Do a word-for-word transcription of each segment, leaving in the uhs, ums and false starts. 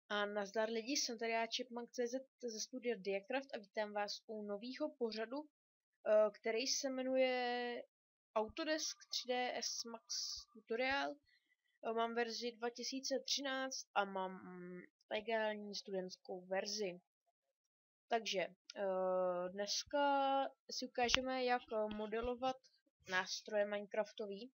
A nazdar lidi, jsem tady já Chipmunk tečka cz ze studia Diacraft a vítám vás u nového pořadu, který se jmenuje Autodesk tři D S Max Tutorial. Mám verzi dva tisíce třináct a mám legální studentskou verzi. Takže dneska si ukážeme, jak modelovat nástroje Minecraftový.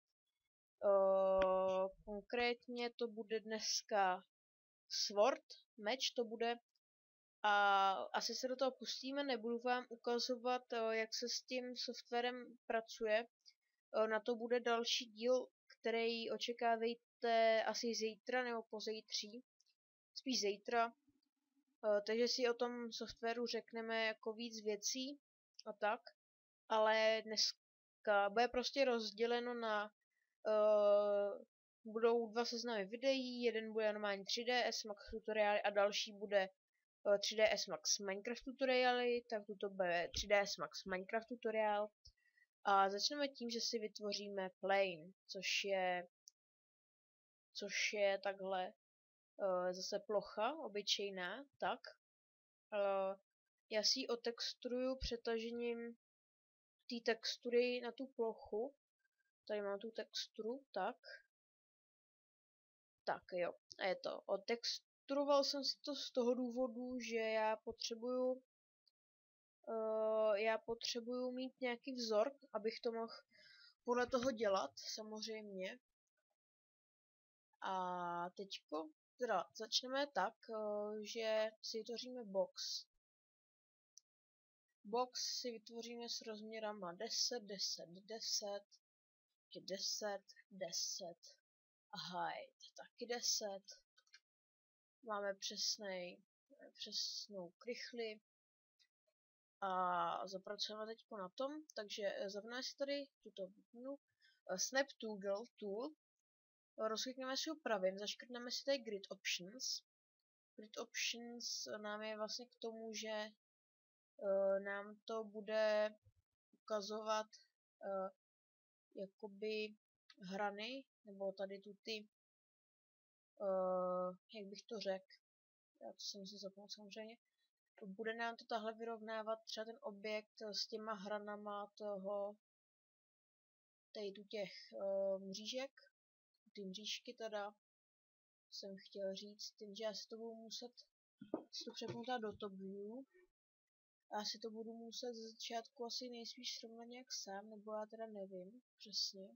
Konkrétně to bude dneska Sword, meč to bude, a asi se do toho pustíme, nebudu vám ukazovat, jak se s tím softwarem pracuje. Na to bude další díl, který očekávejte asi zítra nebo pozítří, spíš zítra. Takže si o tom softwaru řekneme jako víc věcí a tak, ale dneska bude prostě rozděleno na uh, budou dva seznamy videí, jeden bude normální tři D S Max tutoriály a další bude tři D S Max Minecraft tutoriály, tak tuto bude tři D S Max Minecraft tutoriál. A začneme tím, že si vytvoříme plane, což je což je takhle uh, zase plocha, obyčejná, tak. Uh, já si ji otexturuju přetažením té textury na tu plochu. Tady mám tu texturu, tak. Tak jo, a je to. Otexturoval jsem si to z toho důvodu, že já potřebuju uh, já potřebuju mít nějaký vzor, abych to mohl podle toho dělat, samozřejmě. A teďko teda začneme tak, uh, že si vytvoříme box. Box si vytvoříme s rozměrama deset, deset, deset, deset, deset a height taky deset. Máme přesnej, přesnou krychli a zapracujeme teď na tom, takže zavneme si tady tuto butnu, uh, Snap Tool, tool rozklikneme si ho pravým, zaškrtneme si tady Grid Options. Grid Options nám je vlastně k tomu, že uh, nám to bude ukazovat uh, jakoby hrany, nebo tady tu ty, uh, jak bych to řekl, já to jsem si zapomněl samozřejmě, bude nám to tahle vyrovnávat třeba ten objekt s těma hranama toho, tady tu těch uh, mřížek, ty mřížky teda, jsem chtěl říct, tím, že já si to budu muset si to přepnout do top view. Já si to budu muset ze začátku asi nejspíš srovnat nějak sám, nebo já teda nevím přesně.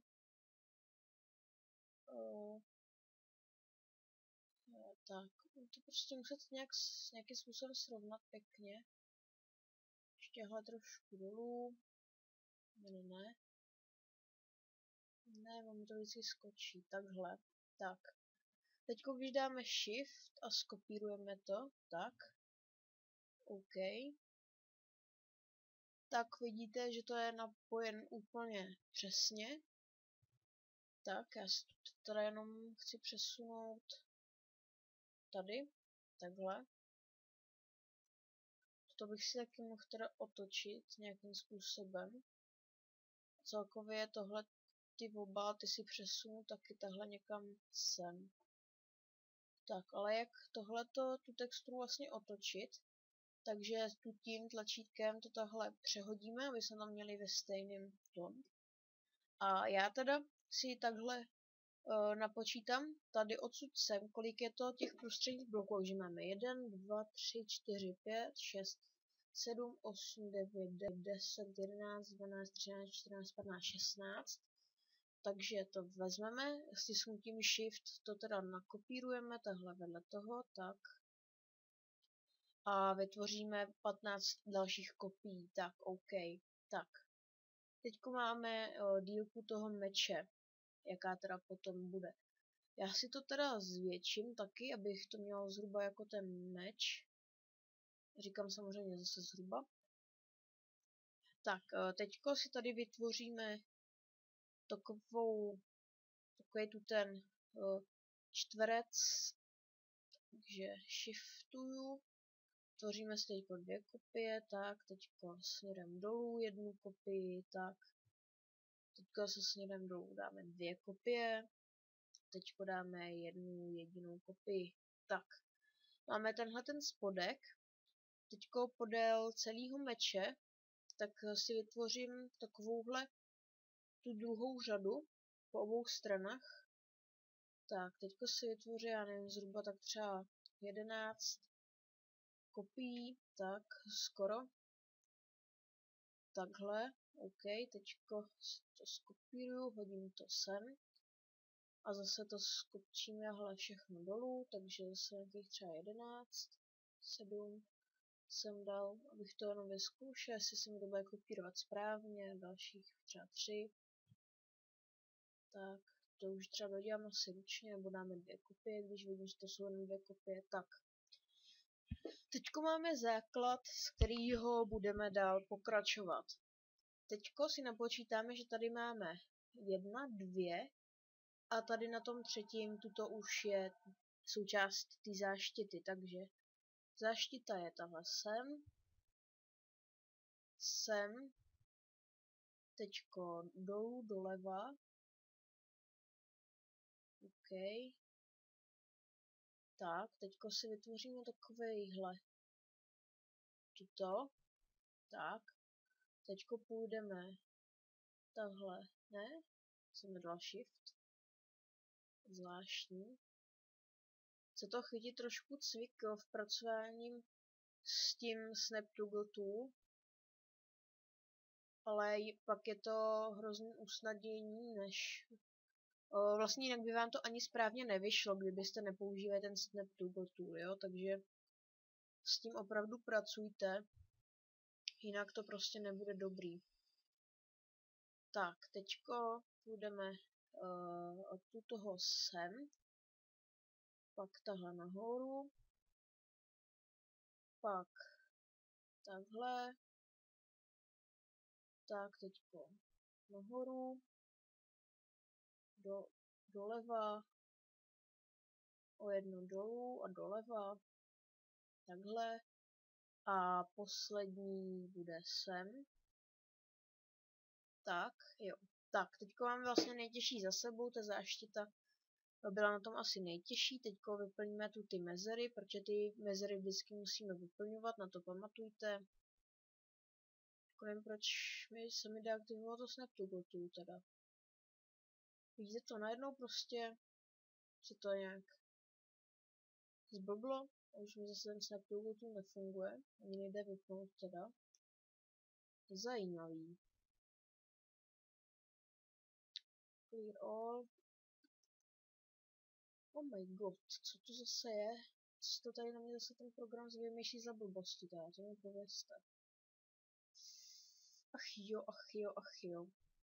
Uh, no, tak, to prostě muset nějak, nějakým způsobem srovnat pěkně. Ještě trošku dolů. Ne, ne, ne. Ne, on mi to vždycky skočí. Takhle. Tak. Teď když dáme Shift a skopírujeme to, tak. OK. Tak vidíte, že to je napojen úplně přesně. Tak, já si to teda jenom chci přesunout tady. Takhle. To bych si taky mohl teda otočit nějakým způsobem. Celkově tohle ty oba, ty si přesunu taky tahle někam sem. Tak, ale jak tohleto, tu texturu vlastně otočit, takže tu tím tlačítkem to tahle přehodíme, aby jsme tam měli ve stejném tom. A já teda si takhle uh, napočítám tady odsud sem, kolik je to těch prostředních bloků, takže máme jedna, dva, tři, čtyři, pět, šest, sedm, osm, devět, deset, jedenáct, dvanáct, třináct, čtrnáct, patnáct, šestnáct. Takže to vezmeme, stisknutím Shift to teda nakopírujeme takhle vedle toho, tak. A vytvoříme patnáct dalších kopií, tak OK. Tak. Teďko máme o, dílku toho meče, jaká teda potom bude. Já si to teda zvětším taky, abych to měl zhruba jako ten meč. Říkám samozřejmě zase zhruba. Tak, teďko si tady vytvoříme takovou, takový tu ten uh, čtverec, takže shiftuju, tvoříme si teďko dvě kopie, tak, teďko směrem dolů jednu kopii, tak, teďko se směrem dolů dáme dvě kopie, teďko dáme jednu jedinou kopii, tak. Máme tenhle ten spodek, teďko podél celého meče, tak si vytvořím takovouhle tu druhou řadu po obou stranách. Tak, teďko si vytvořím, já nevím, zhruba tak třeba jedenáct kopií, tak skoro. Takhle, OK, teďko to skopíruju, hodím to sem. A zase to skopčím jahle všechno dolů, takže zase nějakých třeba jedenáct, sedm jsem dal, abych to jenom vyzkoušel, jestli se mi to bude kopírovat správně, dalších třeba tři. Tak, to už třeba dodělám asi ručně, nebo dáme dvě kopie, když vidím, že to jsou jenom dvě kopie, tak. Teďko máme základ, z kterého budeme dál pokračovat. Teďko si napočítáme, že tady máme jedna, dvě a tady na tom třetím tuto už je součást té záštity, takže záštita je tahle sem, sem, teďko dolů, doleva, OK, tak, teďko si vytvoříme takovejhle, tuto, tak, teďko půjdeme takhle, ne, jsem nedala shift, zvláštní. Chce to chytit trošku cvik v pracováním s tím Snap Toggle Tool, ale pak je to hrozný usnadnění, než o, vlastně jinak by vám to ani správně nevyšlo, kdybyste nepoužívali ten Snap Toggle Tool, jo, takže s tím opravdu pracujte, jinak to prostě nebude dobrý. Tak, teďko půjdeme uh, od toho sem, pak tahle nahoru, pak takhle, tak teďko nahoru, do, doleva, o jedno dolů a doleva, takhle a poslední bude sem. Tak, jo. Tak, teďko máme vlastně nejtěžší za sebou, ta záštita byla na tom asi nejtěžší, teďko vyplníme tu ty mezery, protože ty mezery vždycky musíme vyplňovat, na to pamatujte. Nevím, proč mi se mi deaktivoval to Snap Toggle Tool teda. Vidíte to, najednou prostě se to nějak zblblo a už mi zase ten Snap Toggle Tool nefunguje, ani nejde vypnout teda. Zajímavý. Clear all. Oh my god, co to zase je? Co to tady na mě zase ten program vymýšlí za blbosti, teda, to mi povězte. Ach jo, ach jo, ach jo.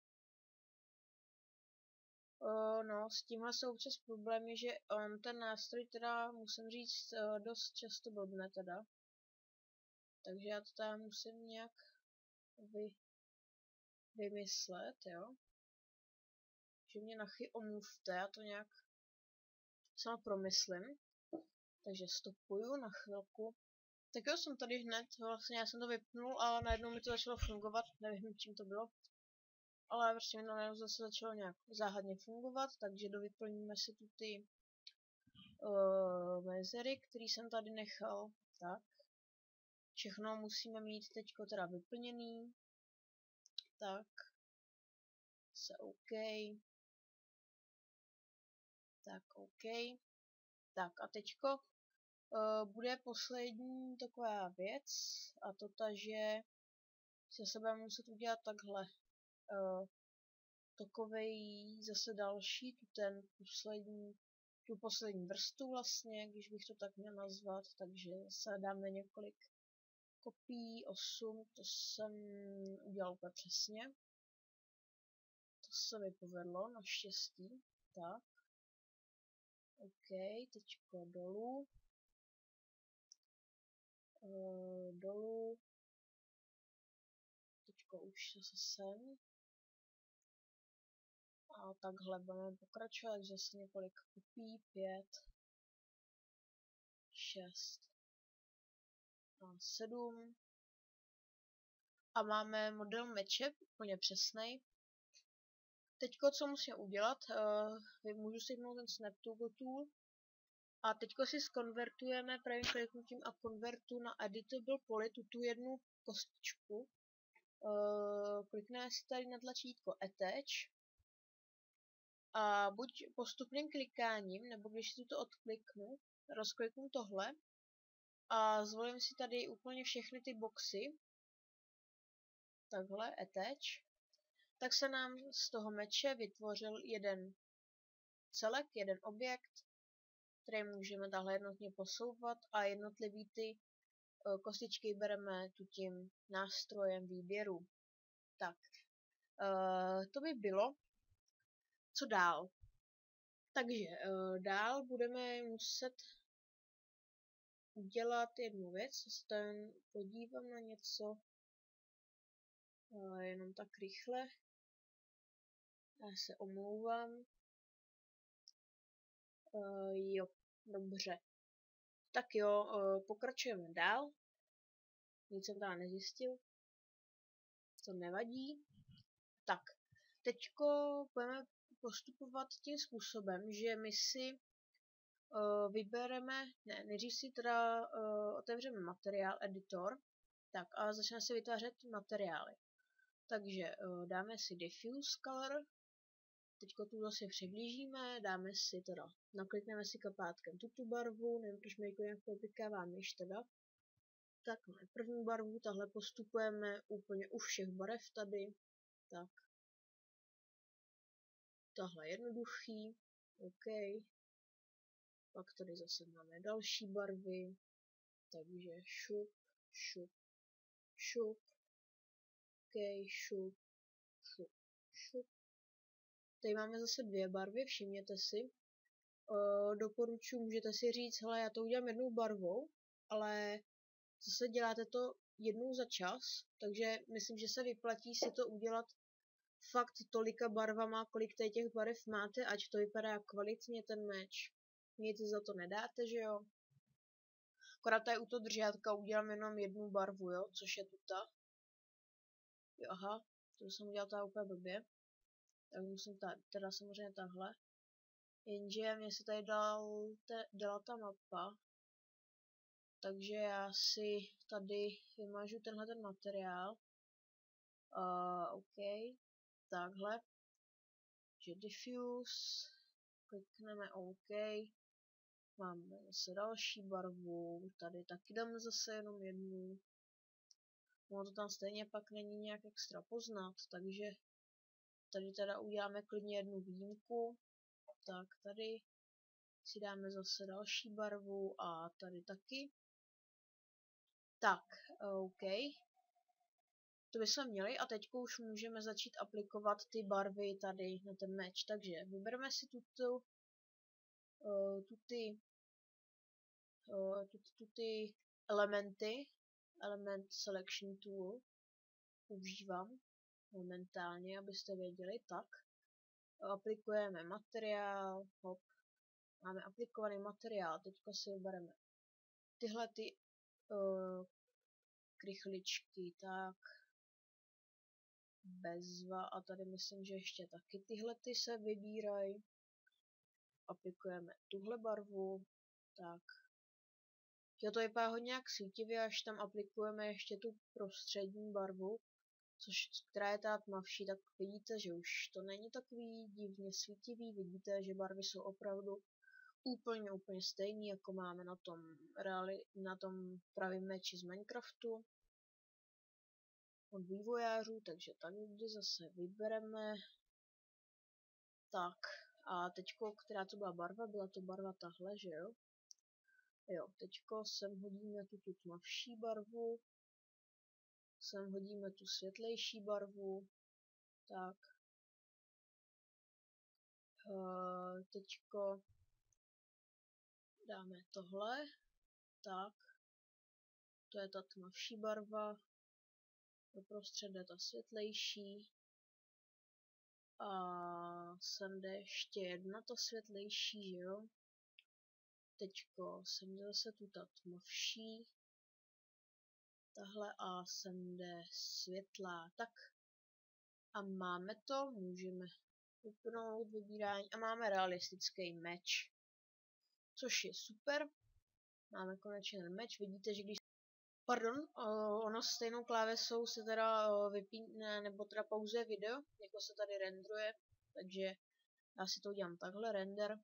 Uh, no, s tímhle jsou občas problémy, že on ten nástroj teda, musím říct, uh, dost často blbne teda. Takže já to teda musím nějak vy, vymyslet, jo. Že mě nachy omluvte, já to nějak sama promyslím. Takže stopuju na chvilku. Tak jo, jsem tady hned, vlastně já jsem to vypnul, ale najednou mi to začalo fungovat, nevím čím to bylo. Ale prostě mi to najednou zase začalo nějak záhadně fungovat, takže dovyplníme si tu ty uh, mezery, který jsem tady nechal. Tak. Všechno musíme mít teďko teda vyplněný. Tak. Se OK. Tak OK. Tak a teďko uh, bude poslední taková věc, a to ta, že se sebe muset udělat takhle uh, takovej zase další, tu ten poslední, tu poslední vrstu vlastně, když bych to tak měl nazvat, takže zase dáme několik kopií, osm, to jsem udělal úplně přesně. To se mi povedlo, naštěstí. Tak. OK, teďko dolů. E, dolů. Teďko už zase sem. A takhle budeme pokračovat, zase několik kopií, pět, šest a sedm. A máme model meče, úplně přesnej. Teďko, co musím udělat, uh, můžu si vypnout ten Snap Toggle Tool A teďko si skonvertujeme pravým kliknutím a konvertu na editable poly tu jednu kostičku. Uh, klikneme si tady na tlačítko Attach a buď postupným klikáním, nebo když si to odkliknu, rozkliknu tohle a zvolím si tady úplně všechny ty boxy, takhle Attach, tak se nám z toho meče vytvořil jeden celek, jeden objekt, který můžeme takhle jednotně posouvat a jednotlivý ty kostičky bereme tu tím nástrojem výběru. Tak, uh, to by bylo. Co dál? Takže uh, dál budeme muset udělat jednu věc, se tam podívám na něco uh, jenom tak rychle. Já se omlouvám. Uh, jo, dobře. Tak jo, uh, pokračujeme dál. Nic jsem tam nezjistil. To nevadí. Tak, teďko budeme postupovat tím způsobem, že my si uh, vybereme, ne, nejdřív si teda uh, otevřeme materiál editor, tak a začneme si vytvářet materiály. Takže uh, dáme si diffuse color, teďko tu zase přiblížíme, dáme si teda, naklikneme si kapátkem tuto barvu, nevím, proč mi jako nějak popikává myš teda. Tak máme první barvu, tahle postupujeme úplně u všech barev tady, tak. Tahle jednoduchý, OK. Pak tady zase máme další barvy, takže šup, šup, šup, OK, šup, šup, šup. Tady máme zase dvě barvy, všimněte si. Uh, doporučuji, můžete si říct, hele, já to udělám jednou barvou, ale zase děláte to jednou za čas, takže myslím, že se vyplatí si to udělat fakt tolika barvama, kolik tady těch barev máte, ať to vypadá kvalitně ten meč. Nic za to nedáte, že jo? Akorát tady u toho držátka udělám jenom jednu barvu, jo? Což je tuta. Jo, aha, to jsem udělal teda úplně blbě. Tak musím tady, teda samozřejmě tahle. Jenže mě se tady dal, te, dala ta mapa. Takže já si tady vymažu tenhle ten materiál. Uh, OK. Takhle. Že diffuse. Klikneme OK. Máme zase další barvu. Tady taky dáme zase jenom jednu. No to tam stejně pak není nějak extra poznat, takže tady teda uděláme klidně jednu výjimku. Tak tady si dáme zase další barvu a tady taky. Tak, OK. To bychom měli a teď už můžeme začít aplikovat ty barvy tady na ten meč. Takže vybereme si tuto, uh, tuty, uh, tuty, tuty elementy, element selection tool, používám momentálně, abyste věděli, tak. Aplikujeme materiál, hop, máme aplikovaný materiál, teďka si vybereme tyhle ty uh, krychličky, tak, bezva a tady myslím, že ještě taky tyhle ty se vybírají. Aplikujeme tuhle barvu, tak. Jo, to vypadá hodně jak svítivě, až tam aplikujeme ještě tu prostřední barvu, což, která je ta tmavší, tak vidíte, že už to není takový divně svítivý, vidíte, že barvy jsou opravdu úplně, úplně stejný, jako máme na tom, reali, na tom pravém meči z Minecraftu od vývojářů, takže tady zase vybereme. Tak, a teďko, která to byla barva, byla to barva tahle, že jo? Jo, teďko sem hodíme tu, tu tmavší barvu, sem hodíme tu světlejší barvu, tak. Uh, teďko dáme tohle, tak. To je ta tmavší barva, doprostřed je ta světlejší. A sem jde ještě jedna ta světlejší, že jo? Teďko sem jde zase tu ta tmavší. Tahle a sem jde světlá. Tak. A máme to, můžeme vypnout vybírání a máme realistický meč. což je super. Máme konečně ten meč, vidíte, že když... Pardon, uh, ono stejnou klávesou se teda uh, vypíne, nebo teda pauzuje video, jako se tady rendruje, takže já si to udělám takhle, render.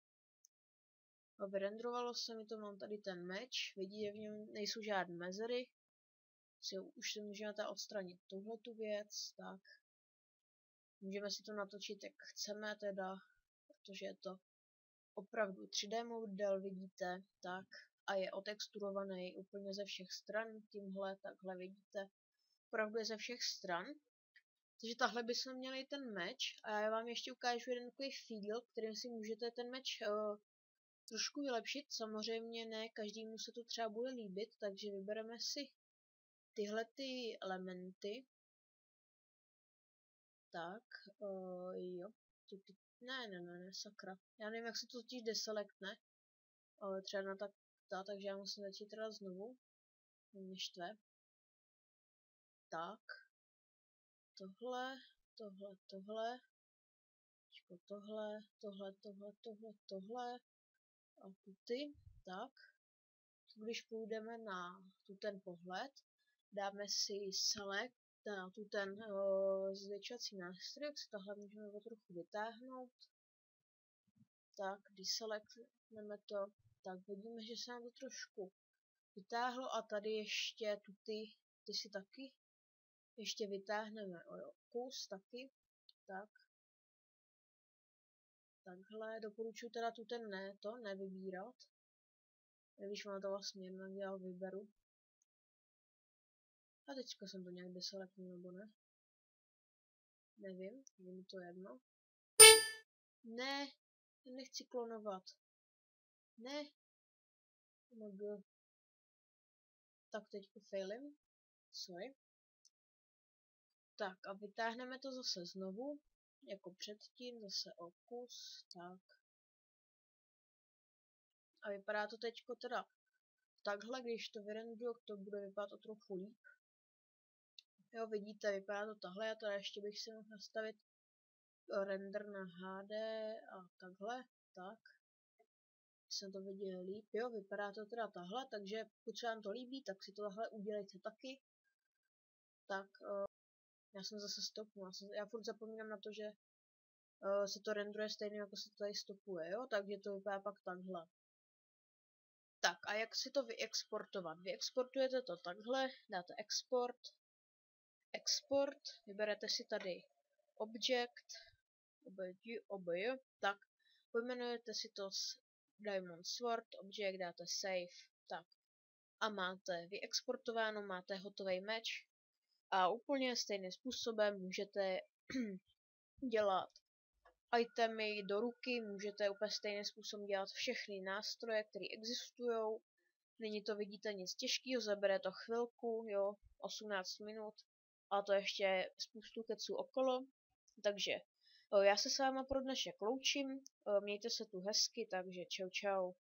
A vyrendrovalo se mi to, mám tady ten meč, vidíte, v něm nejsou žádné mezery. Si, už si můžeme tady odstranit tuhle tu věc, tak. Můžeme si to natočit, jak chceme teda, protože je to opravdu tři dé model, vidíte, tak. A je otexturovaný úplně ze všech stran, tímhle, takhle vidíte. Opravdu je ze všech stran. Takže tahle bychom měli ten meč a já vám ještě ukážu jeden takový feel, kterým si můžete ten meč uh, trošku vylepšit. Samozřejmě ne každému se to třeba bude líbit, takže vybereme si tyhle ty elementy. Tak, uh, jo. Ne, ne, ne, ne, sakra. Já nevím, jak se to totiž deselektne. Ale třeba na tak, ta, takže já musím začít teda znovu. Mě štve. Tak. Tohle, tohle, tohle. Tohle, tohle, tohle, tohle, tohle. A tuty. Tak. Když půjdeme na tu ten pohled, dáme si select, na tu ten uh, zvětšovací nástroj, jak si tohle můžeme o trochu vytáhnout. Tak, když selectneme to, tak vidíme, že se nám to trošku vytáhlo a tady ještě tu ty, ty si taky ještě vytáhneme o kus taky, tak. Takhle, doporučuji teda tu ten ne, to nevybírat. Když mám to vlastně jedno dělal, vyberu. A teďka jsem to nějak deselektnul, nebo ne? Nevím, je mi to jedno. Ne, nechci klonovat. Ne. Mag. Tak teďko failim. Sorry. Tak a vytáhneme to zase znovu, jako předtím, zase o kus, tak. A vypadá to teďko teda takhle, když to vyrendruju, to bude vypadat o trochu líp. Jo, vidíte, vypadá to takhle, já to ještě bych si mohl nastavit render na H D a takhle, tak. Jsem to viděl líp, jo, vypadá to teda takhle, takže pokud se vám to líbí, tak si to takhle udělejte taky. Tak, uh, já jsem zase stopnul, já, jsem, já furt zapomínám na to, že uh, se to rendruje stejně, jako se to tady stopuje, jo, takže to vypadá pak takhle. Tak a jak si to vyexportovat? Vyexportujete to takhle, dáte export, export, vyberete si tady object, obj, obj, tak, pojmenujete si to s Diamond Sword, object, dáte save, tak. A máte vyexportováno, máte hotový meč a úplně stejným způsobem můžete dělat itemy do ruky, můžete úplně stejným způsobem dělat všechny nástroje, které existují. Není to, vidíte, nic těžkého, zabere to chvilku, jo, osmnáct minut, a to ještě spoustu keců okolo. Takže já se s váma pro dnešek loučím, mějte se tu hezky, takže čau čau.